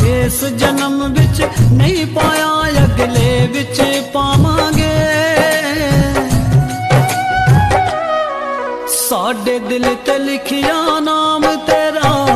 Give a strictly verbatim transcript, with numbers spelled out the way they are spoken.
इस जन्म विच नहीं पाया अगले विच पावांगे। साडे दिल ते लिखिया नाम तेरा